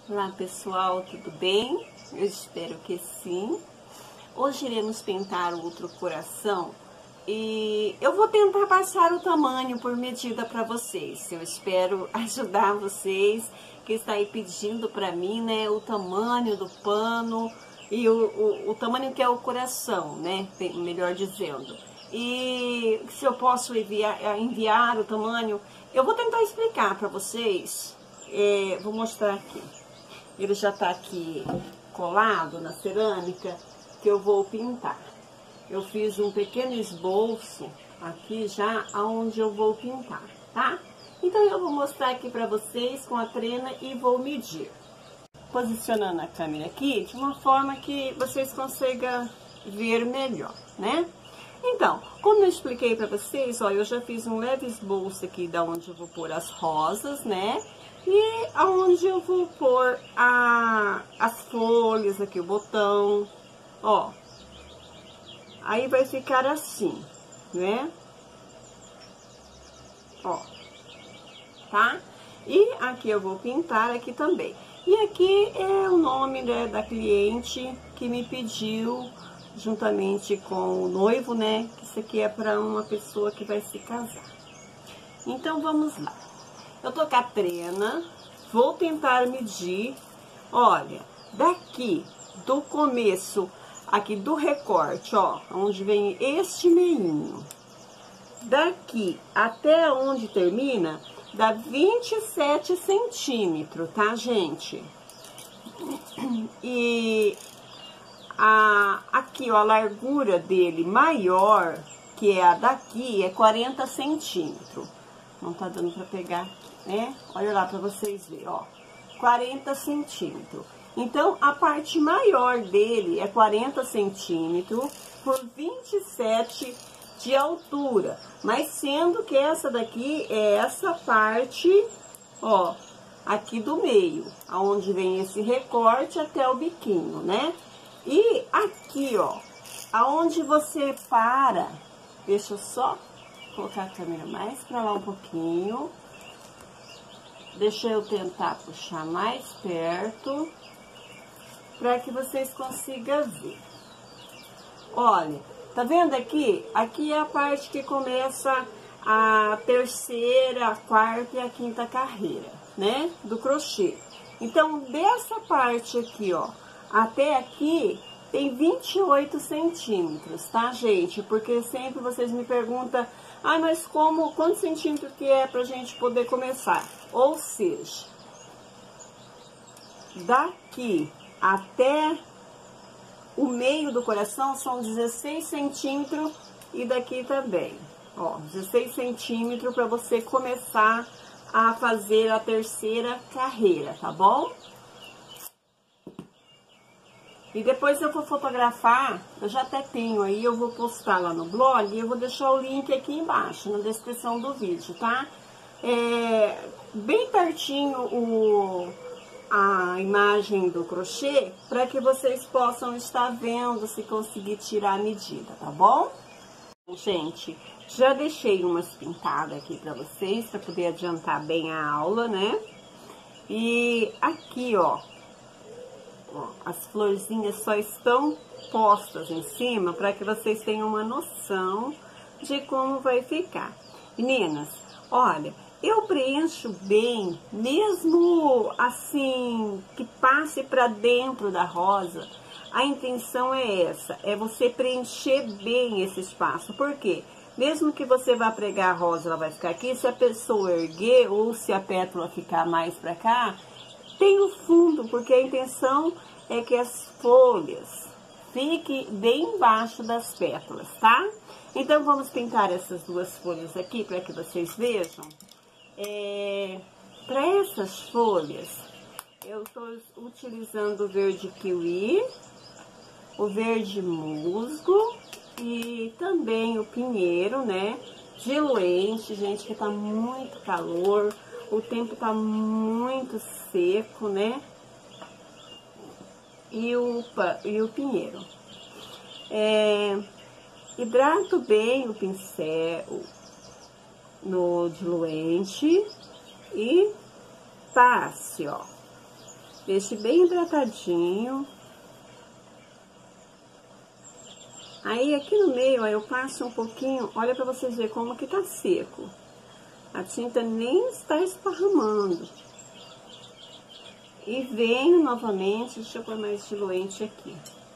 Olá pessoal, tudo bem? Eu espero que sim. Hoje iremos pintar outro coração e eu vou tentar passar o tamanho por medida para vocês. Eu espero ajudar vocês que está aí pedindo para mim, né, o tamanho do pano e o tamanho que é o coração, né, melhor dizendo. E se eu posso enviar o tamanho, eu vou tentar explicar para vocês. Vou mostrar aqui. Ele já tá aqui colado na cerâmica que eu vou pintar. Eu fiz um pequeno esboço aqui já aonde eu vou pintar, tá? Então eu vou mostrar aqui para vocês com a trena e vou medir. Posicionando a câmera aqui de uma forma que vocês consigam ver melhor, né? Então, como eu expliquei para vocês, ó, eu já fiz um leve esboço aqui da onde eu vou pôr as rosas, né? E aonde eu vou pôr as folhas aqui, o botão, ó. Aí vai ficar assim, né? Ó, tá? E aqui eu vou pintar aqui também. E aqui é o nome, né, da cliente que me pediu, juntamente com o noivo, né? Que isso aqui é para uma pessoa que vai se casar. Então, vamos lá. Eu tô com a trena, vou tentar medir. Olha, daqui do começo, aqui do recorte, ó, onde vem este meinho, daqui até onde termina, dá 27 centímetros, tá, gente? E aqui, ó, a largura dele maior, que é a daqui, é 40 centímetros. Não tá dando pra pegar, né? Olha lá pra vocês verem, ó. 40 centímetros. Então, a parte maior dele é 40 centímetros por 27 de altura. Mas sendo que essa daqui é essa parte, ó, aqui do meio, aonde vem esse recorte até o biquinho, né? E aqui, ó, aonde você para, deixa eu só colocar a câmera mais pra lá um pouquinho. Deixa eu tentar puxar mais perto para que vocês consigam ver. Olha, tá vendo aqui? Aqui é a parte que começa a terceira, a quarta e a quinta carreira, né? Do crochê. Então, dessa parte aqui, ó, até aqui tem 28 centímetros, tá, gente? Porque sempre vocês me perguntam, ah, mas quantos centímetros que é pra gente poder começar? Ou seja, daqui até o meio do coração são 16 centímetros e daqui também, ó, 16 centímetros para você começar a fazer a terceira carreira, tá bom? E depois eu vou fotografar, eu já até tenho aí, eu vou postar lá no blog e eu vou deixar o link aqui embaixo, na descrição do vídeo, tá? Bem pertinho a imagem do crochê, para que vocês possam estar vendo se conseguir tirar a medida, tá bom? Gente, já deixei umas pintadas aqui para vocês, para poder adiantar bem a aula, né? E aqui, ó, as florzinhas só estão postas em cima para que vocês tenham uma noção de como vai ficar. Meninas, olha, eu preencho bem, mesmo assim, que passe para dentro da rosa. A intenção é essa, é você preencher bem esse espaço. Por quê? Mesmo que você vá pregar a rosa, ela vai ficar aqui, se a pessoa erguer ou se a pétala ficar mais para cá, tem o fundo, porque a intenção é que as folhas fiquem bem embaixo das pétalas, tá? Então, vamos pintar essas duas folhas aqui para que vocês vejam. Para essas folhas, eu estou utilizando o verde kiwi, o verde musgo e também o pinheiro, né? Diluente, gente, que tá muito calor. O tempo tá muito seco, né? E o pinheiro. Hidrato bem o pincel no diluente e passe, ó. Deixe bem hidratadinho. Aí aqui no meio, ó, eu passo um pouquinho, olha pra vocês verem como que tá seco. A tinta nem está esparramando. E venho novamente, deixa eu pôr mais diluente aqui.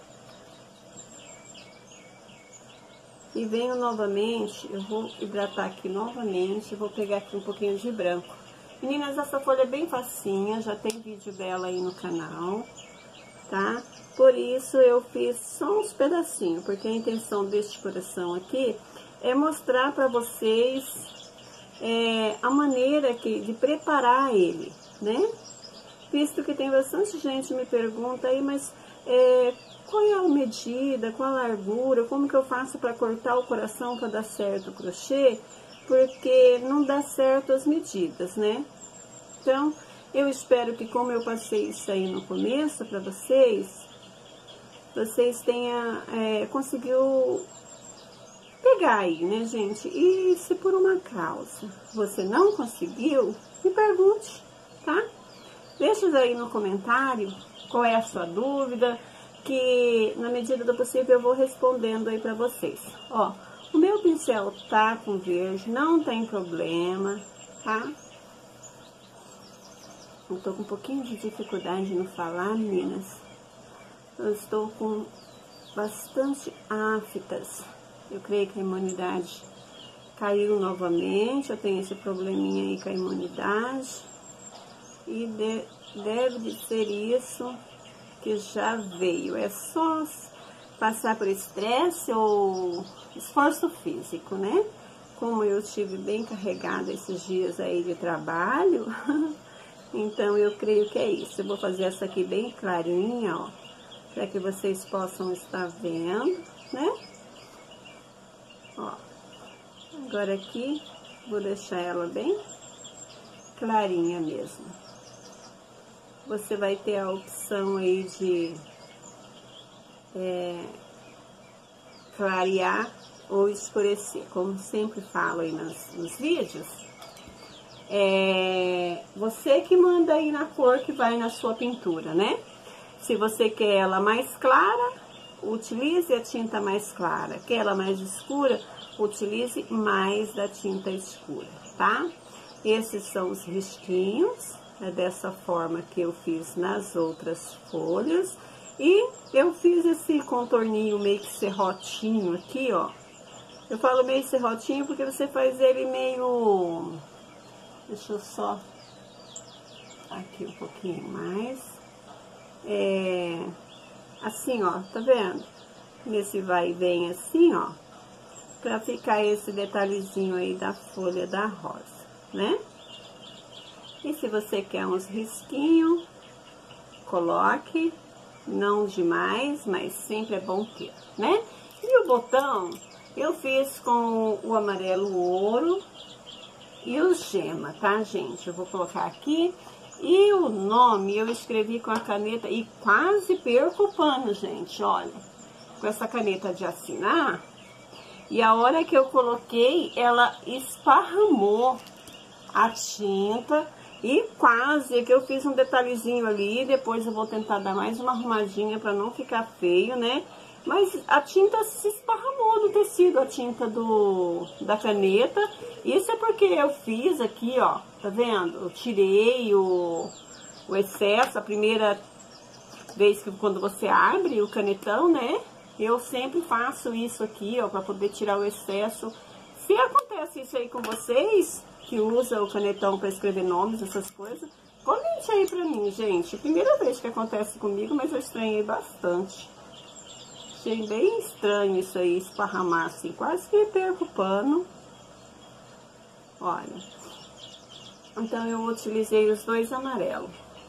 E venho novamente, eu vou hidratar aqui novamente, vou pegar aqui um pouquinho de branco. Meninas, essa folha é bem facinha, já tem vídeo dela aí no canal, tá? Por isso eu fiz só uns pedacinhos, porque a intenção deste coração aqui é mostrar pra vocês a maneira de preparar ele, né? Visto que tem bastante gente me pergunta aí, mas qual é a medida, qual a largura, como que eu faço para cortar o coração para dar certo o crochê? Porque não dá certo as medidas, né? Então, eu espero que como eu passei isso aí no começo para vocês tenham conseguiu pegar aí, né, gente? E se por uma causa você não conseguiu, me pergunte, tá? Deixa aí no comentário qual é a sua dúvida, que na medida do possível eu vou respondendo aí pra vocês. Ó, o meu pincel tá com verde, não tem problema, tá? Eu tô com um pouquinho de dificuldade no falar, meninas. Eu estou com bastante aftas. Eu creio que a imunidade caiu novamente, eu tenho esse probleminha aí com a imunidade. E deve ser isso que já veio. É só passar por estresse ou esforço físico, né? Como eu estive bem carregada esses dias aí de trabalho, então eu creio que é isso. Eu vou fazer essa aqui bem clarinha, ó, para que vocês possam estar vendo, né? Ó, agora aqui, vou deixar ela bem clarinha mesmo. Você vai ter a opção aí de clarear ou escurecer, como sempre falo aí nos vídeos. Você que manda aí na cor que vai na sua pintura, né? Se você quer ela mais clara, utilize a tinta mais clara. Quer ela mais escura, utilize mais da tinta escura, tá? Esses são os risquinhos. É dessa forma que eu fiz nas outras folhas. E eu fiz esse contorninho meio que serrotinho aqui, ó. Eu falo meio serrotinho porque você faz ele meio... Deixa eu só... Aqui um pouquinho mais. Assim, ó, tá vendo? Nesse vai e vem assim, ó. Pra ficar esse detalhezinho aí da folha da rosa, né? E se você quer uns risquinhos, coloque, não demais, mas sempre é bom ter, né? E o botão, eu fiz com o amarelo ouro e o gema, tá, gente? Eu vou colocar aqui. E o nome eu escrevi com a caneta e quase perco o pano, gente, olha. Com essa caneta de assinar. E a hora que eu coloquei, ela esparramou a tinta. E quase que eu fiz um detalhezinho ali, depois eu vou tentar dar mais uma arrumadinha para não ficar feio, né? Mas a tinta se esparramou no tecido, a tinta da caneta. Isso é porque eu fiz aqui, ó, tá vendo? Eu tirei o excesso, a primeira vez que quando você abre o canetão, né? Eu sempre faço isso aqui, ó, para poder tirar o excesso. Se acontece isso aí com vocês, que usa o canetão para escrever nomes, essas coisas, comente aí pra mim, gente. Primeira vez que acontece comigo, mas eu estranhei bastante. Achei bem estranho isso aí, esparramar assim, quase que perco o pano. Olha. Então eu utilizei os dois amarelos.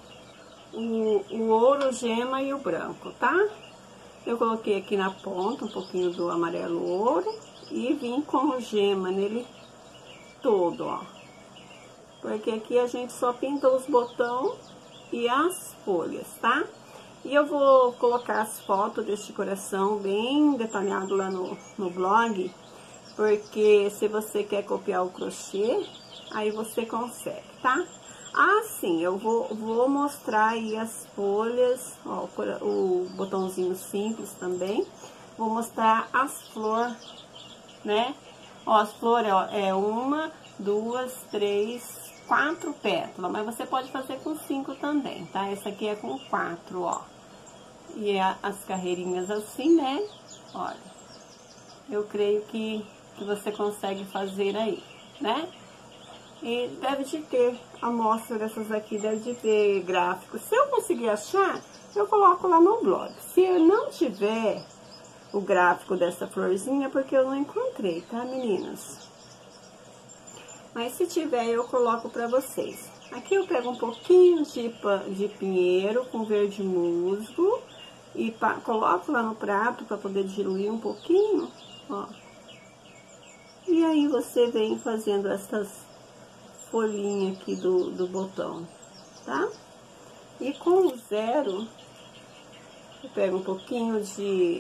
O ouro, o gema e o branco, tá? Eu coloquei aqui na ponta um pouquinho do amarelo ouro e vim com o gema nele todo, ó. Porque aqui a gente só pinta os botões e as folhas, tá? E eu vou colocar as fotos deste coração bem detalhado lá no blog, porque se você quer copiar o crochê, aí você consegue, tá? Assim, eu vou mostrar aí as folhas, ó, o botãozinho simples também. Vou mostrar as flores, né? Ó, as flores, ó, é 1, 2, 3, 4 pétalas, mas você pode fazer com 5 também, tá? Essa aqui é com 4, ó. E as carreirinhas assim, né? Olha, eu creio que você consegue fazer aí, né? E deve de ter amostra dessas aqui, deve de ter gráfico. Se eu conseguir achar, eu coloco lá no blog. Se eu não tiver o gráfico dessa florzinha, porque eu não encontrei, tá, meninas? Mas se tiver, eu coloco pra vocês. Aqui eu pego um pouquinho de pinheiro com verde musgo e coloco lá no prato para poder diluir um pouquinho, ó. E aí você vem fazendo essas folhinhas aqui do botão, tá? E com o zero, eu pego um pouquinho de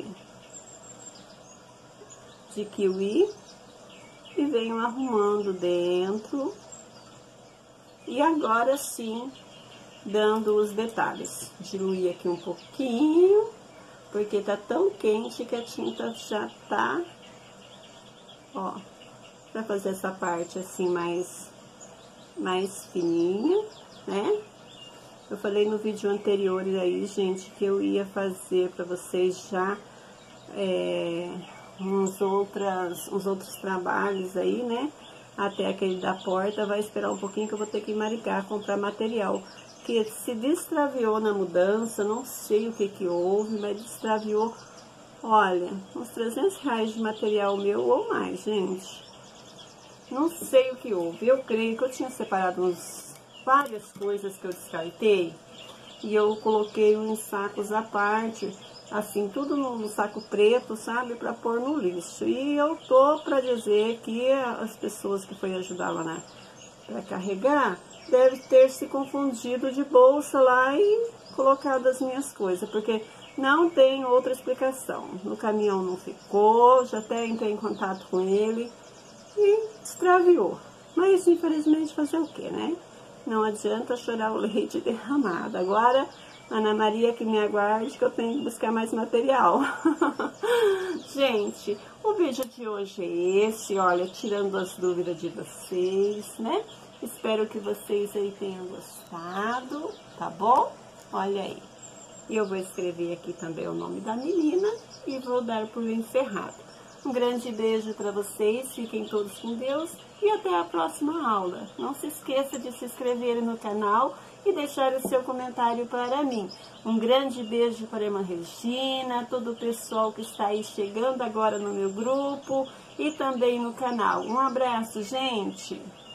kiwi e venho arrumando dentro. E agora sim, dando os detalhes. Diluir aqui um pouquinho, porque tá tão quente que a tinta já tá, ó, pra fazer essa parte assim mais fininha, né? Eu falei no vídeo anterior aí, gente, que eu ia fazer pra vocês já uns outros trabalhos aí, né? Até aquele da porta, vai esperar um pouquinho que eu vou ter que ir em Maricá comprar material. Que se destraviou na mudança, não sei o que houve, mas destraviou, olha, uns R$300 de material meu ou mais, gente. Não sei o que houve. Eu creio que eu tinha separado várias coisas que eu descartei e eu coloquei em sacos à parte, assim, tudo no saco preto, sabe, para pôr no lixo. E eu tô para dizer que as pessoas que foi ajudar lá para carregar deve ter se confundido de bolsa lá e colocado as minhas coisas, porque não tem outra explicação. No caminhão não ficou, já até entrei em contato com ele e extraviou. Mas infelizmente fazer o que, né? Não adianta chorar o leite derramado. Agora, Ana Maria que me aguarde que eu tenho que buscar mais material. Gente, o vídeo de hoje é esse, olha, tirando as dúvidas de vocês, né? Espero que vocês aí tenham gostado, tá bom? Olha aí. E eu vou escrever aqui também o nome da menina e vou dar por encerrado. Um grande beijo para vocês, fiquem todos com Deus e até a próxima aula. Não se esqueça de se inscrever no canal e deixar o seu comentário para mim. Um grande beijo para a irmã Regina, todo o pessoal que está aí chegando agora no meu grupo e também no canal. Um abraço, gente!